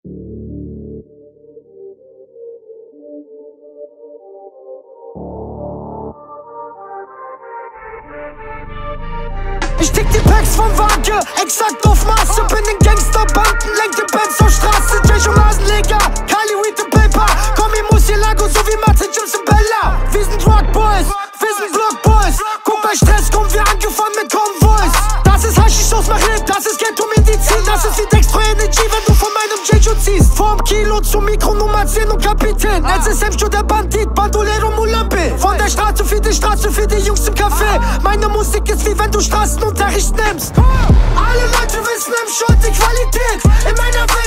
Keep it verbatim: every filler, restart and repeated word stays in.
Ich tick die Packs vom Waage, exakt auf Maße. Bin in Gangsterbanden, lenk die Bands auf Straße. J und Nasenleger, Kali, Weed and Paper. Komm, ich muss hier Lago, so wie Mathe, Jims und Bella. Wir sind Rock Boys, wir sind Block Boys. Guck, bei Stress kommen wir angefahren mit Convoys. Das ist Haschisch aus Machleb, das ist Ghetto-Medizin. Das ist wie Dextro Energy, wenn du von meinem J-Show ziehst. Vom Kilo zum Mikro, Nummer zehn und Kapitän. S S M, der Bandit, Bandolero, Mulambe. Von der Straße für die Straße, für die Jungs im Café. Meine Musik ist wie wenn du Straßenunterricht nimmst. Alle Leute wissen im Short die Qualität. In meiner Welt